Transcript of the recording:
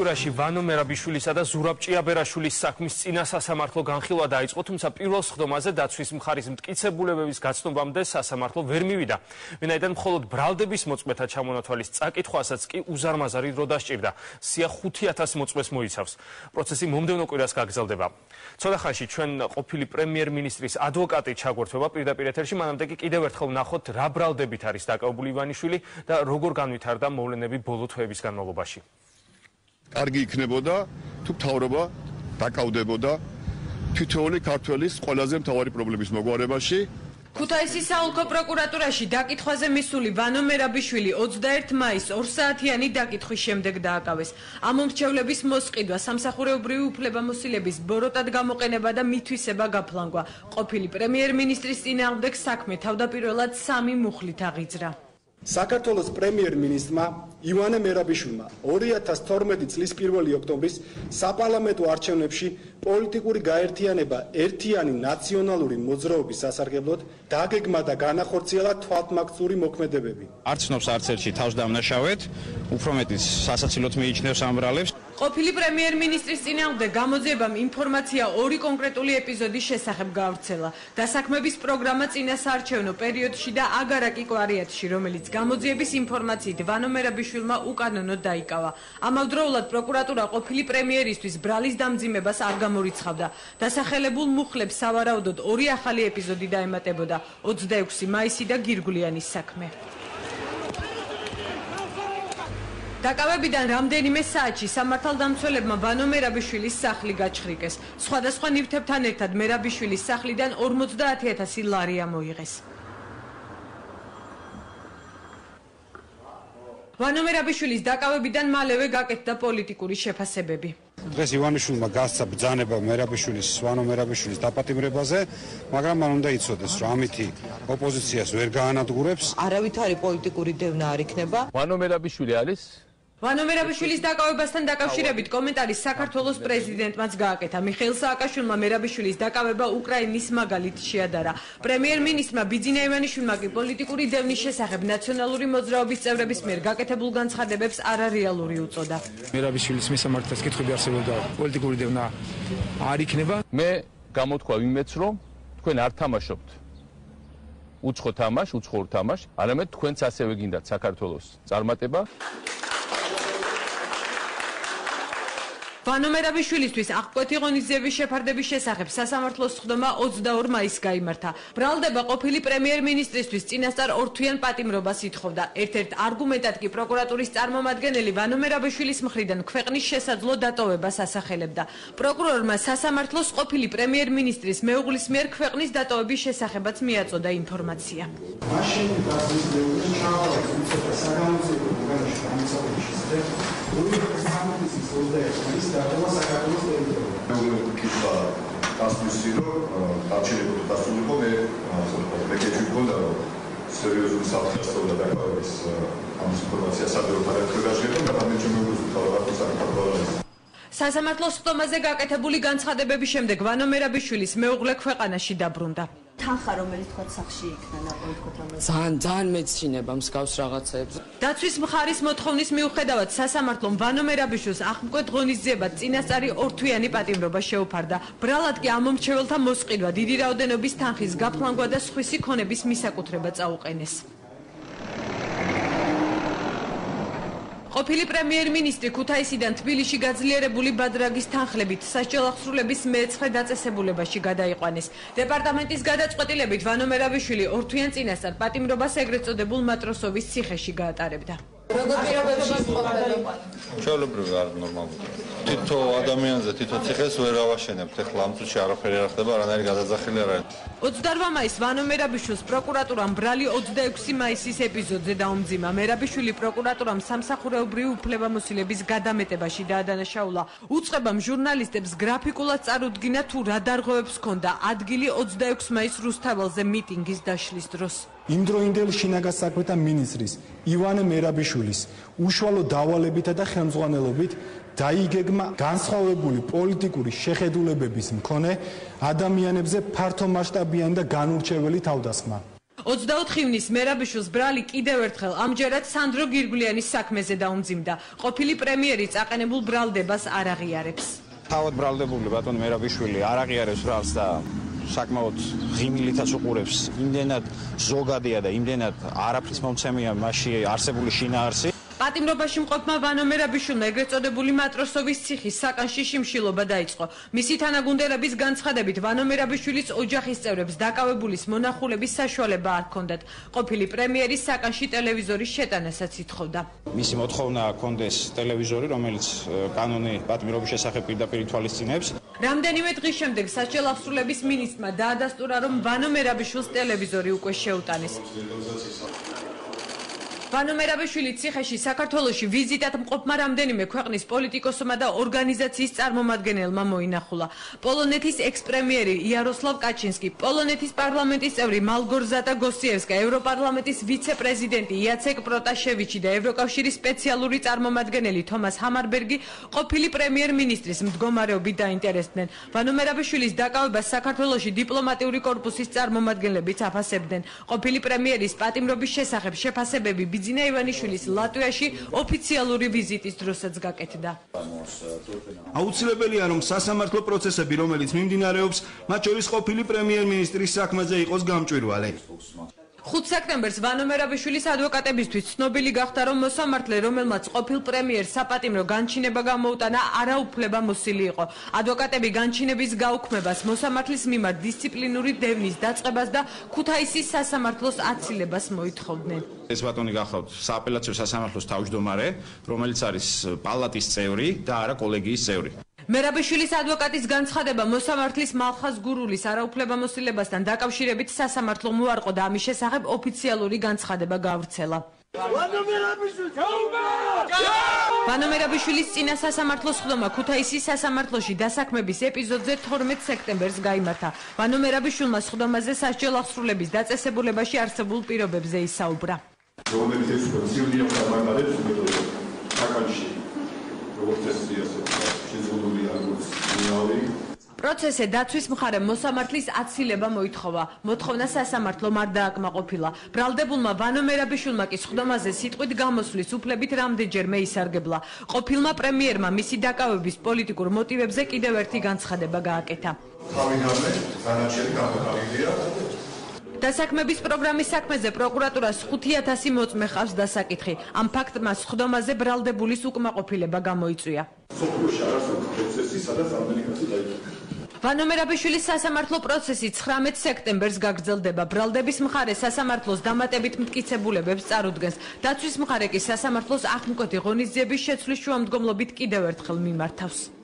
პროკურატურაში ვანო მერაბიშვილისა და ზურაბ ჭიაბერაშვილის საქმის წინა სასამართლო განხილვა დაიწყო, თუმცა პირველ სხდომაზე დაცვის მხარის მტკიცებულებების გაცნობამდე სასამართლო ვერ მივიდა. ვინაიდან მხოლოდ ბრალდების მოწმეთა ჩამონათვალის წაკითხვასაც კი უზარმაზარი დრო დასჭირდა. სია 5,000 მოწმეს მოიცავს. პროცესი მომდევნო კვირას გაგრძელდება. ცოტა ხანში ჩვენ ყოფილი პრემიერ-მინისტრის ადვოკატი ჩაგვერთვება პირდაპირ ეთერში, მანამდე კი კიდევ ერთხელ ვნახოთ რა ბრალდებით არის დაკავებული ივანიშვილი და როგორ განვითარდა მოვლენები ბოლო თვეების განმავლობაში. კარგი იქნებოდა თუ მთავრობა დაკავდებოდა თითოეული ქართველის ყველაზე მთავარი პრობლემის მოგვარებაში. ქუთაისის საოლქო პროკურატურაში დაკითხვაზე მისული ვანო მერაბიშვილი 21 მაისს 2 საათიანი დაკითხვის შემდეგ დააკავეს. ამ მომრჩევლების მოსყიდვა, სამსახურეობრივი უფლებამოსილების ბოროტად გამოყენება და მითვისება გაფლანგვა. ყოფილი პრემიერ-მინისტრის წინააღმდეგ საქმე თავდაპირველად 3 მუხლით აღიძრა. საქართველოს პრემიერ-მინისტრმა ივანე მერაბიშვილმა 2012 წლის 1 ოქტომბრის საპარლამენტო არჩევნებში პოლიტიკური გაერთიანება ერთიანი ნაციონალური მოძრაობის სასარგებლოდ დაგეგმა და განახორციელა თვალთმაგწური მოქმედებები. არც ცნობს არც ერთში თავს დამნაშავეთ, უფრო მეტიც სასაცილოდ მიიჩნევს ამ ბრალებს. ყოფილი პრემიერ-მინისტრის წინააღმდეგ გამოძიებამ ინფორმაცია 2 კონკრეტული ეპიზოდის შესახებ გავრცელა. დასაქმების პროგრამა წინა საარჩევნო პერიოდში და აგარაკი კვარიატში, რომელიც გამოძიების ინფორმაციით ვანო მერაბიშვილმა უკანონოდ დაიკავა. ამავდროულად პროკურატურა ყოფილი პრემიერისთვის ბრალის დამძიმებას არ გამორიცხავდა. დასახელებულ მუხლებს სავარაუდოდ 2 ახალი ეპიზოდი დაემატებოდა: 26 მაისი და გირგვლიანის საქმე. დაკავებიდან რამდენიმე საათში სამართალდამცველებმა ვანო მერაბიშვილის სახლი გაჩხრიკეს. სხვადასხვა ნივთებთან ერთად მერაბიშვილის სახლიდან 50,000 ლარი ამოიღეს. ვანო მერაბიშვილის დაკავებიდან მალევე გაკეთდა პოლიტიკური შეფასებები. დღეს ივანიშვილმა გასცა ბრძანება მერაბიშვილის, ვანო მერაბიშვილის დაპატიმრებაზე, მაგრამ მან უნდა იცოდეს, რომ ამითი ოპოზიციას ვერ გაანადგურებს. არავითარი პოლიტიკური დევნა არ იქნება. ვანო მერაბიშვილი არის ვანო მერაბიშვილის დაკავებასთან დაკავშირებით კომენტარი საქართველოს პრეზიდენტმაც გააკეთა. მიხეილ სააკაშვილმა მერაბიშვილის დაკავება უკრაინის მაგალით შეადარა. პრემიერ-მინისტრმა ბიძინა ივანიშვილმა კი პოლიტიკური დევნის შესახებ ნაციონალური მოძრაობის წევრების მიერ გაკეთებულ განცხადებებს არარეალური უწოდა. მერაბიშვილის მისამართაც კითხვები არსებობდა, პოლიტიკური დევნა არ იქნება. მე გამოთქვა ვინმეც რომ თქვენ არ თამაშობთ უცხო თამაშს, უცხოურ თამაშს, არამედ თქვენც ასევე გინდათ საქართველოს წარმატება. ვანო მერაბიშვილისთვის აღკვეთი ღონისძიების შეფარდების შესახებ სასამართლოს სხდომა 22 მაისს გაიმართა. ბრალდება ყოფილი პრემიერ-მინისტრისთვის წინასწარ ორთვიან პატიმრობას ითხოვდა. ერთ-ერთ არგუმენტად კი პროკურატურის წარმომადგენელი ვანო მერაბიშვილის მხრიდან ქვეყნის შესაძლო დატოვებას ასახელებდა. პროკურორმა სასამართლოს ყოფილი პრემიერ-მინისტრის მეუღლის მიერ ქვეყნის დატოვების შესახებაც მიაწოდა ინფორმაცია. სასამართლოს სხდომაზე გაკეთებული განცხადებების შემდეგ ვანო მერაბიშვილის მეუღლე ქვეყანაში დაბრუნდა. თანხა რომელიც თქვა სახში იქნა ნაპოლიტიკოთ ამაზე. ძალიან მეცინება მსგავს რაღაცეებს. დაცვის მხარის მოთხოვნის მიუხედავად სასამართლომ ვანო მერაბიშვილს აღკვეთ ღონისძიებად წინასწარი ორთვიანი პატიმრობა შეუფარდა. ბრალად კი ამ მომრჩეველთა მოსყიდვა, დიდი რაოდენობის თანხის გაფლანგვა და სხვისი ქონების მისაკუთრება წაუყენეს. ყოფილი პრემიერ-მინისტრი ქუთაისიდან თბილისში გაძლიერებული ბადრაგის თანხლებით სასჯელ აღსრულების მეცხრე დაწესებულებაში გადაიყვანეს. დეპარტამენტის გადაწყვეტილებით ვანო მერაბიშვილი ორთვიან წინასწარ პატიმრობას ეგრეთ წოდებულ მატროსოვის ციხეში გაატარებდა. როგორ პირობებში ყოფილიყო? ჩვეულებრივი არ ნორმალური. თითო ადამიანზე, თითო ციხეს ვერ ავაშენებთ. ეხლა ამ წუთში არაფერი არ ხდება, არანაირი გადაძახილი არ არის. 28 მაისს ვანო მერაბიშვილს პროკურატურამ ბრალი 26 მაისის ეპიზოდზე დაუმძიმა. მერაბიშვილი პროკურატურამ სამსახურეობრივი უფლებამოსილების გადამეტებაში დაადანაშაულა. უწყებამ ჟურნალისტებს გრაფიკულად წარუდგინა თუ რა დარღვევებს ჰქონდა ადგილი 26 მაისს რუსთაველზე მიტინგის დაშლის დროს. იმდროინდელ შინაგან საქმეთა მინისტრის ივანე მერაბიშვილის უშუალო დავალებითა და ხელმძღვანელობით დაიგეგმა განსხვავებული პოლიტიკური შეხედულებების მქონე ადამიანებზე ფართომასშტაბიანი და განურჩეველი თავდასხმა. 24 ივნის მერაბიშვილს ბრალი კიდევ ერთხელ ამჯერად სანდრო გირგვლიანის საქმეზე დაუმძიმდა. ყოფილი პრემიერი წაყენებულ ბრალდებას არ აღიარებს. თავად ბრალდებული ბატონ მერაბიშვილი არ აღიარებს ბრალს და საკმაოდ ღიმილითაც უყურებს. იმდენად ზოგადია და იმდენად არაფრის მომცემია მასში არსებული შინაარსი. პატიმრობაში მყოფმა ვანო მერაბიშვილმა ეგრეთ წოდებული მატროსოვის ციხის საკანში შიმშილობა დაიწყო. მისი თანაგუნდელების განცხადებით ვანო მერაბიშვილის ოჯახის წევრებს დაკავებულის მონახულების საშუალება არ ჰქონდათ. ყოფილი პრემიერის საკანში ტელევიზორის შეტანასაც ითხოვდა. მისი მოთხოვნა ჰქონდეს ტელევიზორი, რომელიც კანონი პატიმრობის შესახებ პირდაპირ ითვალისწინებს. რამდენიმე დღის შემდეგ სასჯელ აღსრულების მინისტრმა დაადასტურა, რომ ვანო მერაბიშვილს ტელევიზორი უკვე შეუტანეს. ვანო მერაბიშვილი ციხეში საქართველოში ვიზიტად მყოფმა რამდენიმე ქვეყნის პოლიტიკოსმა და ორგანიზაციის წარმომადგენელმა მოინახულა. პოლონეთის ექს-პრემიერი იაროსლავ კაჩინსკი, პოლონეთის პარლამენტის წევრი მალგორზატა გოსიევსკა, ევროპარლამენტის ვიცე-პრეზიდენტი იაცეკ პროტაშევიჩი და ევროკავშირის სპეციალური წარმომადგენელი თომას ჰამარბერგი ყოფილი პრემიერ-მინისტრის მდგომარეობით დაინტერესდნენ. ვანო მერაბიშვილის დაკავებას საქართველოში დიპლომატიური კორპუსის წარმომადგენლებიც აფასებდნენ. ყოფილი პრემიერის პატიმრობის შესახებ შეფასებები ბიძინა ივანიშვილის ლატვიაში ოფიციალური ვიზიტის დროსაც გაკეთდა. აუცილებელია, რომ სასამართლო პროცესები, რომელიც მიმდინარეობს, მათ შორის ყოფილი პრემიერ-მინისტრის საქმეზე იყოს გამჭვირვალე. 5 სექტემბერს ვანო მერაბიშვილის ადვოკატებისთვის ცნობილი გახდა, რომ მოსამართლე, რომელმაც ყოფილ პრემიერს საპატიმრო განჩინება გამოუტანა, არაუფლებამოსილი იყო. ადვოკატები განჩინების გაუქმებას, მოსამართლის მიმართ დისციპლინური დევნის დაწყებას და ქუთაისის სასამართლოს აცილებას მოითხოვდნენ. ეს ბატონი გახლავთ სააპელაციო სასამართლოს თავმჯდომარე, რომელიც არის პალატის წევრი და არა კოლეგიის წევრი. მერაბიშვილის ადვოკატის განცხადება მოსამართლის მალხაზ გურულის არაუფლებამოსილებასთან დაკავშირებით სასამართლომ უარყო და ამის შესახებ ოფიციალური განცხადება გავრცელა. ვანო მერაბიშვილის წინა სასამართლოს ხდომა ქუთაისის სასამართლოში დასაქმების ეპიზოდზე 12 სექტემბერს გაიმართა. ვანო მერაბიშვილმა ხდომაზე სასჯელ აღსრულების დაწესებულებაში არსებულ პირობებზე ისაუბრა. პროცესზე დაცვის მხარემ მოსამართლის აცილება მოითხოვა. მოთხოვნა სასამართლომ არ დააკმაყოფილა. ბრალდებულმა ვანო მერაბიშვილმა კი ხდომაზე სიტყვით გამოსვლის უფლებით რამდენჯერმე ისარგებლა. ყოფილმა პრემიერმა მისი დაკავების პოლიტიკურ მოტივებზე კიდევ ერთი განცხადება გააკეთა. დასაქმების პროგრამის საქმეზე პროკურატურას 5000 მოწმე ხავს დასაკითხი. ამ ფაქტმა ხდომაზე ბრალდებულის უკმაყოფილება გამოიწვია. ვანო მერაბიშვილის სასამართლო პროცესი 19 სექტემბერს გაგრძელდება. ბრალდების მხარე სასამართლოს დამატებით მტკიცებულებებს წარუდგენს. დაცვის მხარე კი სასამართლოს აღმკვეთი ღონისძიების შეცვლის შუამდგომლობით კიდევ ერთხელ მიმართავს.